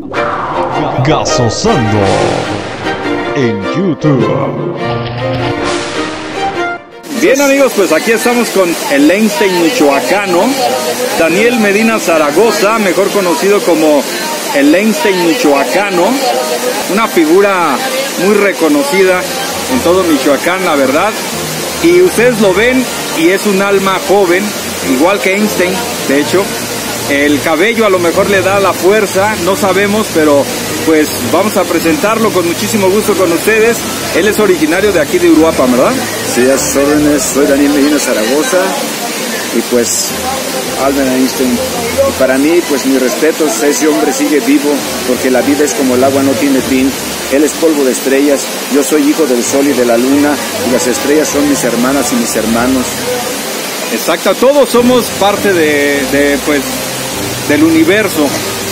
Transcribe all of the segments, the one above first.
Gasosando en YouTube. Bien amigos, pues aquí estamos con el Einstein michoacano, Daniel Medina Zaragoza, mejor conocido como el Einstein michoacano, una figura muy reconocida en todo Michoacán, la verdad, y ustedes lo ven y es un alma joven, igual que Einstein, de hecho. El cabello a lo mejor le da la fuerza, no sabemos, pero pues vamos a presentarlo con muchísimo gusto con ustedes. Él es originario de aquí de Uruapan, ¿verdad? Sí, a sus órdenes, soy Daniel Medina Zaragoza y pues Albert Einstein. Y para mí, pues mis respetos, ese hombre sigue vivo porque la vida es como el agua, no tiene fin. Él es polvo de estrellas, yo soy hijo del sol y de la luna y las estrellas son mis hermanas y mis hermanos. Exacto, todos somos parte pues del universo,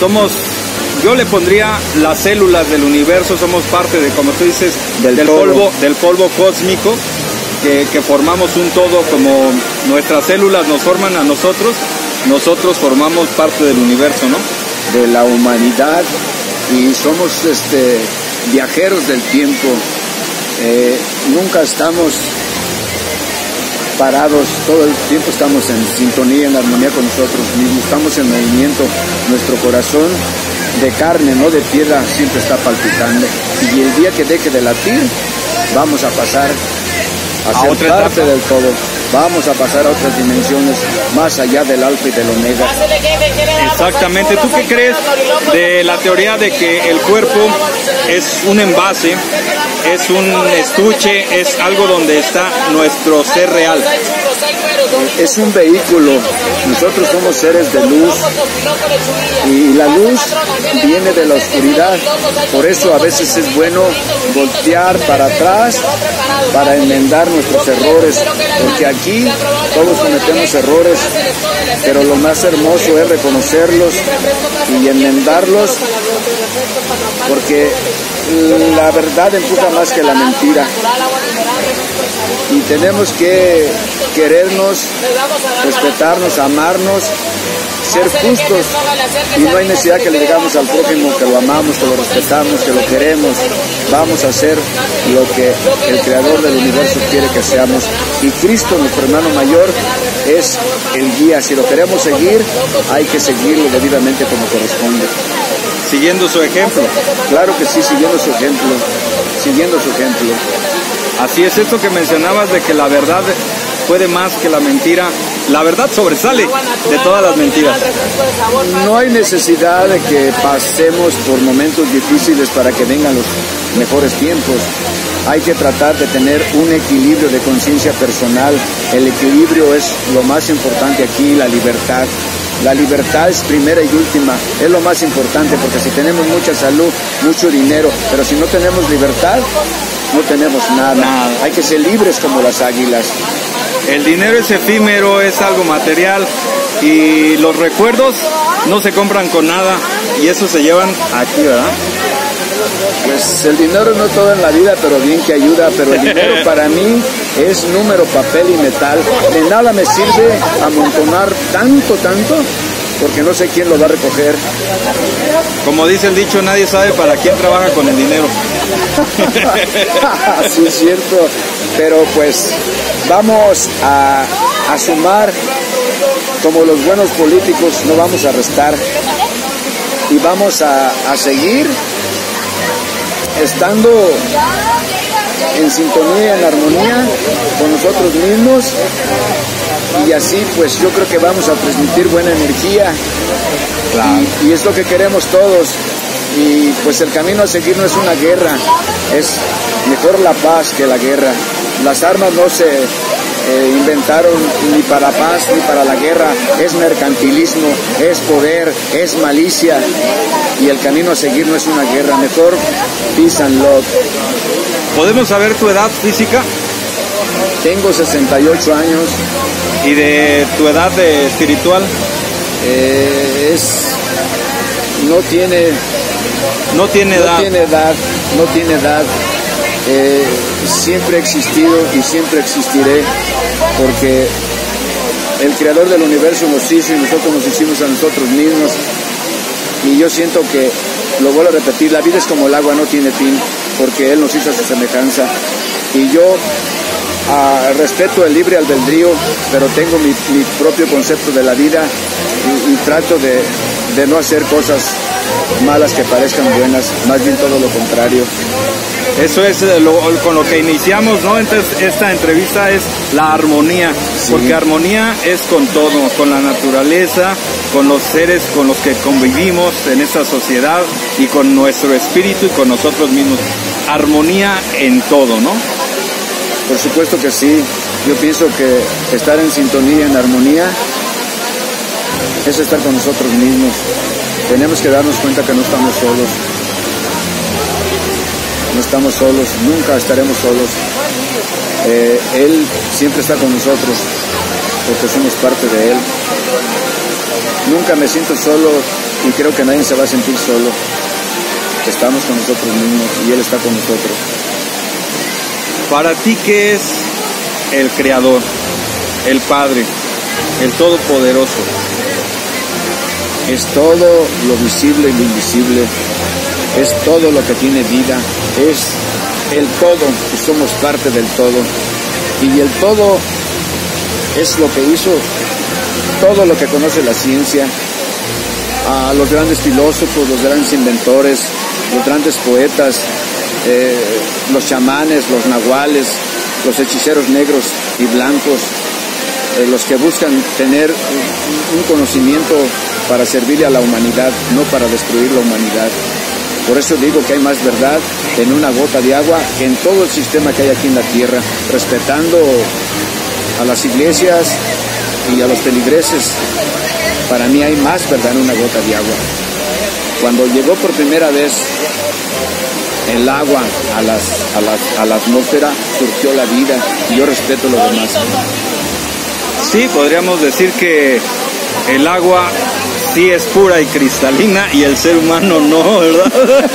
yo le pondría las células del universo, somos parte de, como tú dices, del polvo cósmico, que formamos un todo, como nuestras células nos forman a nosotros formamos parte del universo, ¿no? De la humanidad, y somos viajeros del tiempo, nunca estamos parados, todo el tiempo estamos en sintonía, en armonía con nosotros mismos, estamos en movimiento, nuestro corazón de carne, no de piedra, siempre está palpitando, y el día que deje de latir, vamos a pasar a ser otra parte etapa del todo, vamos a pasar a otras dimensiones, más allá del alfa y del omega. Exactamente, ¿tú qué crees de la teoría de que el cuerpo es un envase, es un estuche, es algo donde está nuestro ser real? Es un vehículo, nosotros somos seres de luz y la luz viene de la oscuridad, por eso a veces es bueno voltear para atrás para enmendar nuestros errores, porque aquí todos cometemos errores, pero lo más hermoso es reconocerlos y enmendarlos, porque la verdad empuja más que la mentira y tenemos que querernos, respetarnos, amarnos, ser justos, y no hay necesidad que le digamos al prójimo que lo amamos, que lo respetamos, que lo queremos. Vamos a hacer lo que el Creador del universo quiere que seamos, y Cristo, nuestro hermano mayor, es el guía. Si lo queremos seguir, hay que seguirlo debidamente como corresponde. Siguiendo su ejemplo. Claro que sí, siguiendo su ejemplo, siguiendo su ejemplo. Así es, esto que mencionabas de que la verdad puede más que la mentira. La verdad sobresale de todas las mentiras. No hay necesidad de que pasemos por momentos difíciles para que vengan los mejores tiempos. Hay que tratar de tener un equilibrio de conciencia personal. El equilibrio es lo más importante aquí, la libertad. La libertad es primera y última, es lo más importante, porque si tenemos mucha salud, mucho dinero, pero si no tenemos libertad, no tenemos nada. Hay que ser libres como las águilas. El dinero es efímero, es algo material, y los recuerdos no se compran con nada, y eso se llevan aquí, ¿verdad? Pues el dinero no todo en la vida, pero bien que ayuda, pero el dinero para mí es número, papel y metal. De nada me sirve amontonar tanto, porque no sé quién lo va a recoger. Como dice el dicho, nadie sabe para quién trabaja con el dinero. Sí, es cierto, pero pues vamos a sumar, como los buenos políticos, no vamos a restar, y vamos a seguir estando en sintonía, en armonía con nosotros mismos, y así pues yo creo que vamos a transmitir buena energía. Claro. Y es lo que queremos todos, y pues el camino a seguir no es una guerra, es mejor la paz que la guerra. Las armas no se inventaron ni para paz ni para la guerra, es mercantilismo, es poder, es malicia, y el camino a seguir no es una guerra, mejor peace and love. ¿Podemos saber tu edad física? Tengo 68 años. ¿Y de tu edad espiritual? No tiene edad. Siempre he existido y siempre existiré, porque el Creador del universo nos hizo y nosotros nos hicimos a nosotros mismos, y yo siento que lo vuelvo a repetir, la vida es como el agua, no tiene fin, porque Él nos hizo a su semejanza. Y yo respeto el libre albedrío, pero tengo mi propio concepto de la vida y trato de no hacer cosas malas que parezcan buenas, más bien todo lo contrario. Eso es con lo que iniciamos, ¿no? Entonces, esta entrevista es la armonía, sí. Porque armonía es con todo, con la naturaleza, con los seres con los que convivimos en esta sociedad y con nuestro espíritu y con nosotros mismos. Armonía en todo, ¿no? Por supuesto que sí. Yo pienso que estar en sintonía, en armonía, es estar con nosotros mismos. Tenemos que darnos cuenta que no estamos solos. No estamos solos, nunca estaremos solos. Él siempre está con nosotros, porque somos parte de Él. Nunca me siento solo y creo que nadie se va a sentir solo. Estamos con nosotros mismos y Él está con nosotros. Para ti, ¿qué es el Creador, el Padre, el Todopoderoso? Es todo lo visible y lo invisible. Es todo lo que tiene vida, es el todo, y somos parte del todo. Y el todo es lo que hizo todo lo que conoce la ciencia, a los grandes filósofos, los grandes inventores, los grandes poetas, los chamanes, los nahuales, los hechiceros negros y blancos, los que buscan tener un conocimiento para servirle a la humanidad, no para destruir la humanidad. Por eso digo que hay más verdad en una gota de agua que en todo el sistema que hay aquí en la tierra, respetando a las iglesias y a los feligreses. Para mí hay más verdad en una gota de agua. Cuando llegó por primera vez el agua a la atmósfera, surgió la vida, y yo respeto lo demás. Sí, podríamos decir que el agua sí es pura y cristalina y el ser humano no, ¿verdad?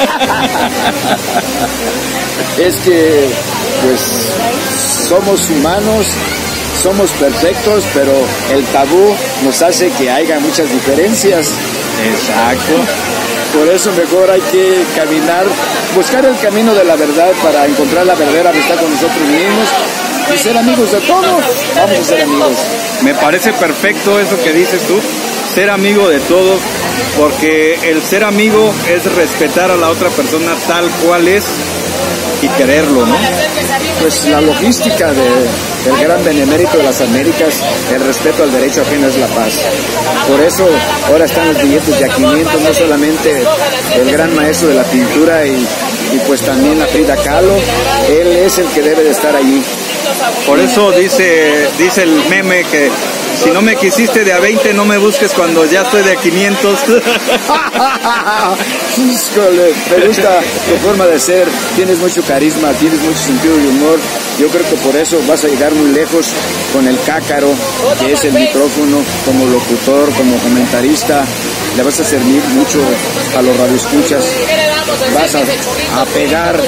Es que, pues, somos humanos, somos perfectos, pero el tabú nos hace que haya muchas diferencias. Exacto. Por eso mejor hay que caminar, buscar el camino de la verdad para encontrar la verdadera amistad con nosotros mismos y ser amigos de todos. Vamos a ser amigos. Me parece perfecto eso que dices tú, ser amigo de todos, porque el ser amigo es respetar a la otra persona tal cual es y quererlo, ¿no? Pues la logística del gran benemérito de las Américas, el respeto al derecho ajeno es la paz. Por eso ahora están los billetes de a 500, no solamente el gran maestro de la pintura y pues también la Frida Kahlo, él es el que debe de estar allí. Por eso dice el meme que si no me quisiste de a 20, no me busques cuando ya estoy de a 500. Híjole, me gusta tu forma de ser, tienes mucho carisma, tienes mucho sentido de humor. Yo creo que por eso vas a llegar muy lejos con el cácaro, que es el micrófono, como locutor, como comentarista. Le vas a servir mucho a los radioescuchas. Vas a pegar.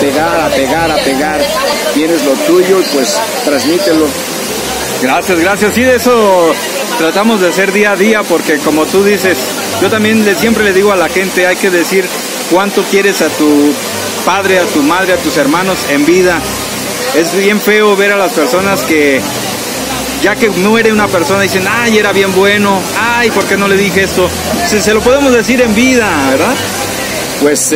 Tienes lo tuyo y pues transmítelo. Gracias. Sí, de eso tratamos de hacer día a día, porque como tú dices, yo también siempre le digo a la gente, hay que decir cuánto quieres a tu padre, a tu madre, a tus hermanos en vida. Es bien feo ver a las personas que ya que muere una persona dicen, ay, era bien bueno, ay, ¿por qué no le dije esto? Se lo podemos decir en vida, ¿verdad? Pues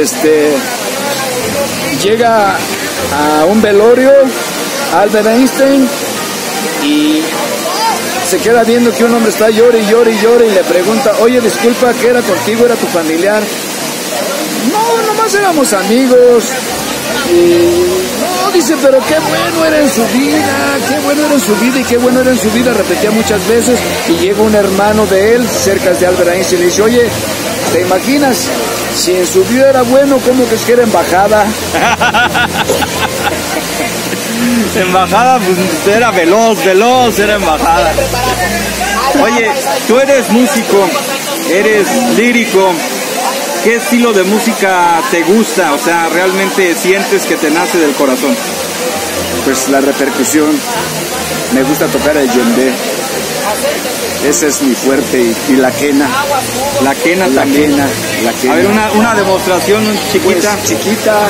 llega a un velorio Albert Einstein y se queda viendo que un hombre está llore y le pregunta, oye, disculpa, ¿qué era contigo? ¿Era tu familiar? No, nomás éramos amigos. Y no, dice, pero qué bueno era en su vida y qué bueno era en su vida, repetía muchas veces. Y llega un hermano de él, cerca de Albert Einstein, y le dice, oye, ¿te imaginas? Si en su vida era bueno, ¿cómo que es que era embajada? Embajada, pues era veloz, era embajada. Oye, tú eres músico, eres lírico. ¿Qué estilo de música te gusta? O sea, ¿realmente sientes que te nace del corazón? Pues la repercusión. Me gusta tocar el djembe. Ese es mi fuerte, y la quena. La quena La también. quena, la quena. A ver, una demostración chiquita. Pues, chiquita.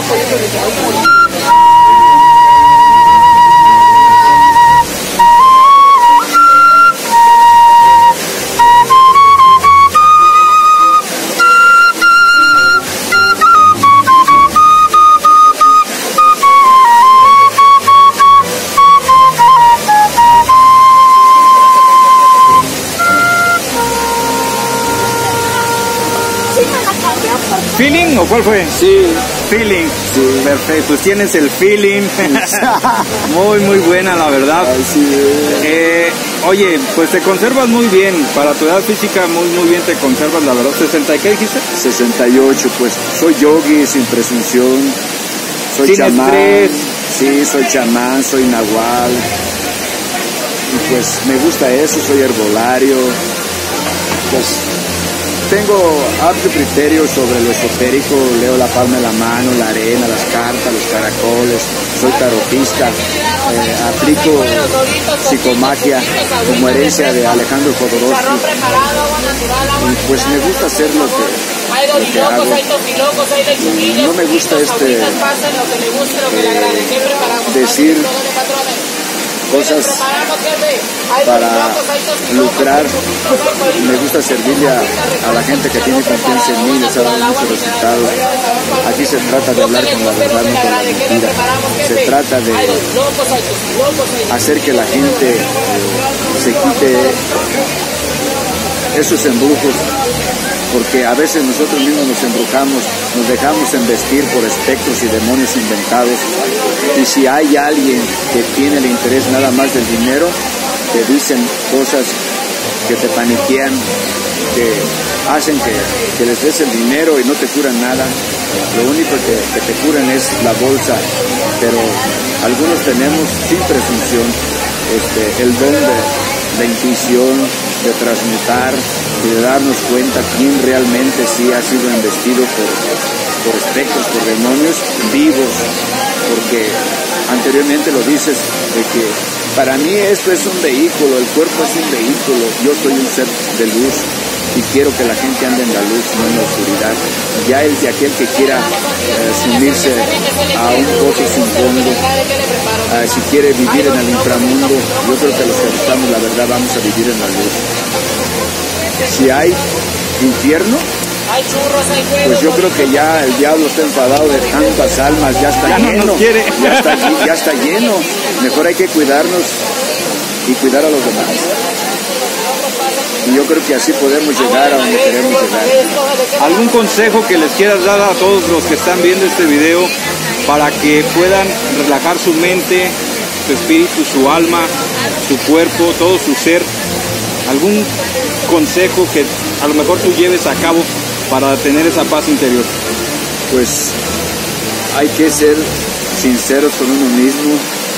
¿Feeling o cuál fue? Sí. Feeling. Sí. Perfecto, pues tienes el feeling. Muy buena, la verdad. Ay, sí. Oye, pues te conservas muy bien. Para tu edad física, muy bien te conservas, la verdad. ¿60 y qué dijiste? 68, pues soy yogi sin presunción. Soy Sin chamán. estrés. Sí, soy chamán, soy nahual. Y pues me gusta eso, soy herbolario. Pues tengo amplio criterio sobre lo esotérico, leo la palma de la mano, la arena, las cartas, los caracoles, soy tarotista, aplico psicomagia como herencia de Alejandro Jodorowsky. Y pues me gusta hacer lo que hago. No me gusta decir cosas para lucrar. Me gusta servirle a la gente que tiene confianza en mí, les ha dado muchos resultados. Aquí se trata de hablar con la verdad, no con la mentira. Se trata de hacer que la gente se quite esos embrujos, porque a veces nosotros mismos nos embrujamos, nos dejamos embestir por espectros y demonios inventados, y si hay alguien que tiene el interés nada más del dinero, te dicen cosas que te paniquean, que hacen que les des el dinero y no te curan nada. Lo único que te curan es la bolsa, pero algunos tenemos sin presunción el don de intuición, de transmutar y de darnos cuenta quién realmente sí ha sido embestido por espectros, por demonios vivos, porque anteriormente lo dices, de que para mí esto es un vehículo, el cuerpo es un vehículo, yo soy un ser de luz y quiero que la gente ande en la luz, no en la oscuridad. Ya el de aquel que quiera sumirse a un pozo sin fondo, si quiere vivir en el inframundo, yo creo que los que buscamos la verdad vamos a vivir en la luz. Si hay infierno, pues yo creo que ya el diablo está enfadado de tantas almas, ya está lleno, no quiere. ya está lleno. Mejor hay que cuidarnos y cuidar a los demás. Y yo creo que así podemos llegar a donde queremos llegar. ¿Algún consejo que les quieras dar a todos los que están viendo este video para que puedan relajar su mente, su espíritu, su alma, su cuerpo, todo su ser? ¿Algún consejo que a lo mejor tú lleves a cabo para tener esa paz interior? Pues hay que ser sinceros con uno mismo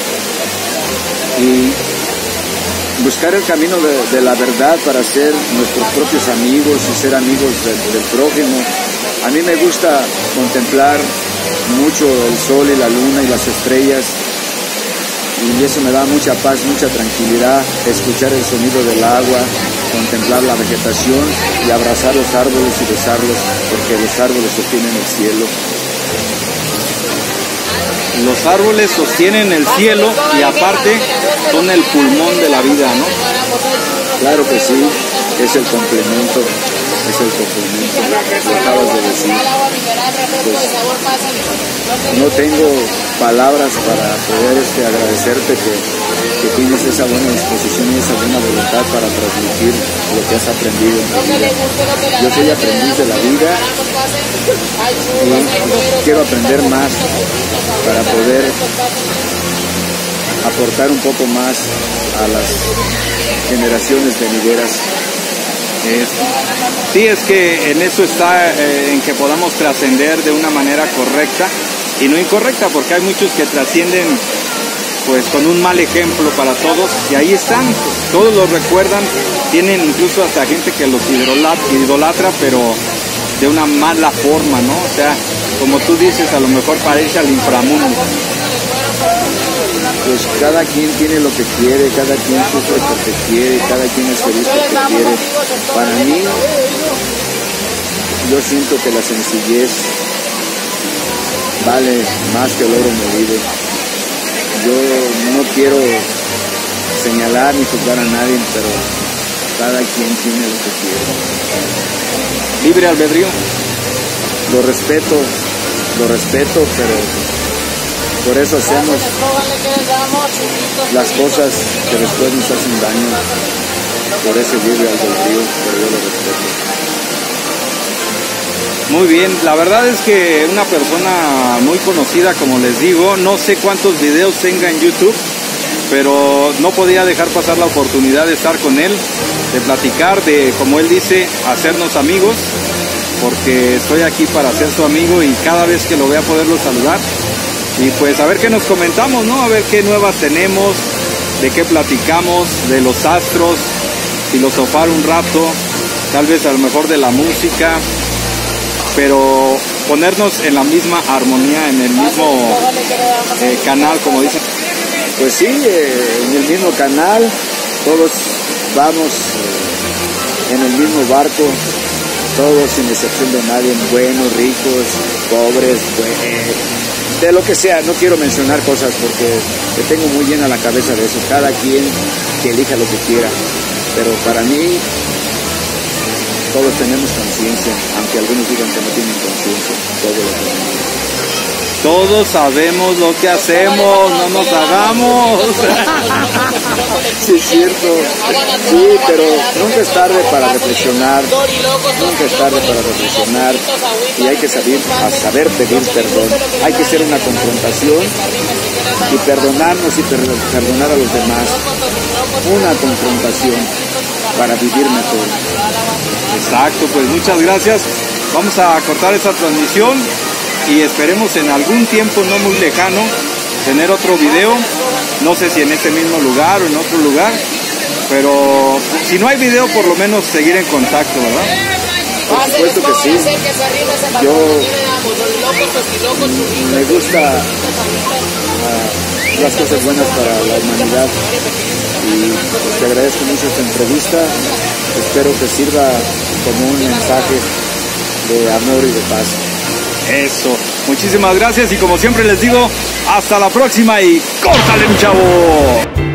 y buscar el camino de la verdad para ser nuestros propios amigos y ser amigos del prójimo. A mí me gusta contemplar mucho el sol y la luna y las estrellas, y eso me da mucha paz, mucha tranquilidad, escuchar el sonido del agua, contemplar la vegetación y abrazar los árboles y besarlos, porque los árboles sostienen el cielo. Los árboles sostienen el cielo y aparte son el pulmón de la vida, ¿no? Claro que sí, es el complemento, lo acabas de decir. Pues, no tengo palabras para poder agradecerte que tienes esa buena disposición y esa buena voluntad para transmitir lo que has aprendido en tu vida. Yo soy aprendiz de la vida y quiero aprender más para poder aportar un poco más a las generaciones venideras. Sí, es que en eso está, en que podamos trascender de una manera correcta y no incorrecta, porque hay muchos que trascienden pues con un mal ejemplo para todos, y ahí están, todos los recuerdan, tienen incluso hasta gente que los idolatra, pero de una mala forma, ¿no? O sea, como tú dices, a lo mejor parece al inframundo. pues cada quien tiene lo que quiere, cada quien sufre porque quiere, cada quien es feliz porque quiere. Para mí, yo siento que la sencillez vale más que el oro molido. Yo no quiero señalar ni juzgar a nadie, pero cada quien tiene lo que quiere. Libre albedrío. Lo respeto, pero por eso hacemos las cosas que después nos hacen daño. Por ese libre albedrío, pero yo lo respeto. Muy bien, la verdad es que una persona muy conocida, como les digo, no sé cuántos videos tenga en YouTube, pero no podía dejar pasar la oportunidad de estar con él, de platicar, de, como él dice, hacernos amigos, porque estoy aquí para ser su amigo y cada vez que lo vea poderlo saludar. Y pues a ver qué nos comentamos, ¿no? A ver qué nuevas tenemos, de qué platicamos, de los astros, filosofar un rato, tal vez a lo mejor de la música, pero ponernos en la misma armonía, en el mismo canal, como dicen. Pues sí, en el mismo canal, todos vamos en el mismo barco, todos sin excepción de nadie, buenos, ricos, pobres, de lo que sea. No quiero mencionar cosas porque tengo muy llena la cabeza de eso, cada quien que elija lo que quiera, pero para mí todos tenemos conciencia, aunque algunos digan que no tienen conciencia, todos lo tenemos. Todos sabemos lo que hacemos, no nos hagamos. Sí, es cierto. Sí, pero nunca es tarde para reflexionar. Nunca es tarde para reflexionar. Y hay que saber pedir perdón. Hay que hacer una confrontación y perdonarnos y perdonar a los demás. Una confrontación para vivir mejor. Exacto, pues muchas gracias. Vamos a cortar esta transmisión y esperemos en algún tiempo no muy lejano tener otro video, no sé si en este mismo lugar o en otro lugar, pero si no hay video por lo menos seguir en contacto, ¿verdad? Por supuesto que sí. Yo me gusta las cosas buenas para la humanidad y pues, te agradezco mucho esta entrevista. Espero que sirva como un mensaje de amor y de paz. Eso, muchísimas gracias y como siempre les digo, hasta la próxima y ¡córtale, mi chavo!